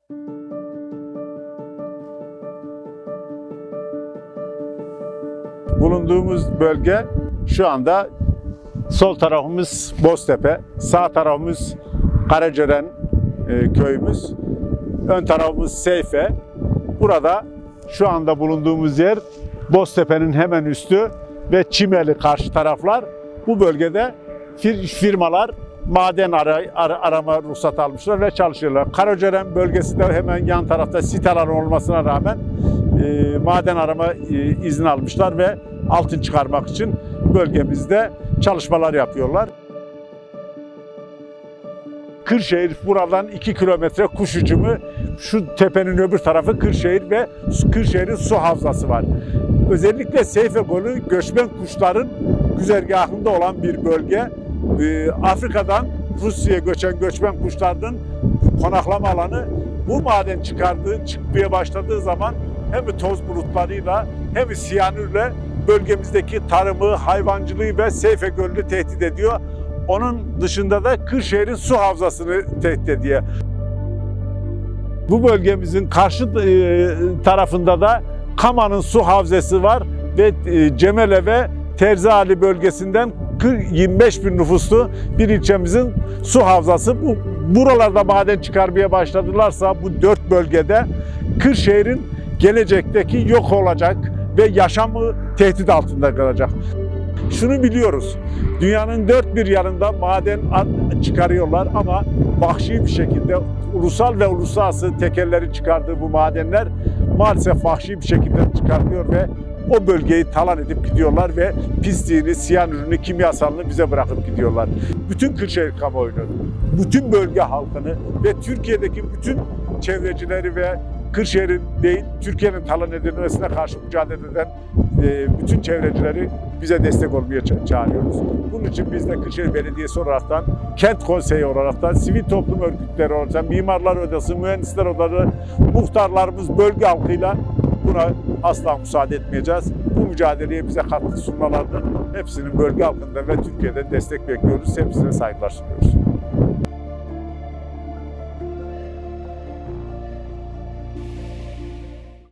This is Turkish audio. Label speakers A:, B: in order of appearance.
A: Bulunduğumuz bölge şu anda sol tarafımız Boztepe, sağ tarafımız Karacören köyümüz, ön tarafımız Seyfe. Burada şu anda bulunduğumuz yer Boztepe'nin hemen üstü ve Çimeli karşı taraflar. Bu bölgede firmalar maden arama ruhsatı almışlar ve çalışıyorlar. Karacören bölgesi de hemen yan tarafta sit alanı olmasına rağmen maden arama izni almışlar ve altın çıkarmak için bölgemizde çalışmalar yapıyorlar. Kırşehir buradan 2 kilometre kuş uçumu, şu tepenin öbür tarafı Kırşehir ve Kırşehir'in su havzası var. Özellikle Seyfe Gölü göçmen kuşların güzergahında olan bir bölge. Afrika'dan Rusya'ya göçen göçmen kuşların konaklama alanı. Bu maden çıkmaya başladığı zaman hem toz bulutlarıyla hem siyanürle bölgemizdeki tarımı, hayvancılığı ve Seyfe Gölü'nü tehdit ediyor. Onun dışında da Kırşehir'in su havzasını tehdit ediyor. Bu bölgemizin karşı tarafında da Kama'nın su havzası var ve Cemele ve Terziali bölgesinden 25 bin nüfuslu bir ilçemizin su havzası. Buralarda maden çıkarmaya başladılarsa bu 4 bölgede Kırşehir'in gelecekteki yok olacak ve yaşamı tehdit altında kalacak. Şunu biliyoruz, dünyanın dört bir yanında maden çıkarıyorlar ama vahşi bir şekilde ulusal ve uluslararası tekellerin çıkardığı bu madenler maalesef vahşi bir şekilde çıkartıyor ve o bölgeyi talan edip gidiyorlar ve pisliğini, siyanürünü, kimyasalını bize bırakıp gidiyorlar. Bütün Kırşehir kamuoyunu, bütün bölge halkını ve Türkiye'deki bütün çevrecileri ve Kırşehir'in değil, Türkiye'nin talan edilmesine karşı mücadele eden bütün çevrecileri bize destek olmaya çağırıyoruz. Bunun için biz de Kırşehir Belediyesi olaraktan, Kent Konseyi olaraktan, sivil toplum örgütleri olaraktan, Mimarlar Odası, Mühendisler Odaları, muhtarlarımız, bölge halkıyla buna asla müsaade etmeyeceğiz. Bu mücadeleye bize katkı sunmalarını hepsinin bölge halkından ve Türkiye'den destek bekliyoruz. Hepsine saygılar sunuyoruz.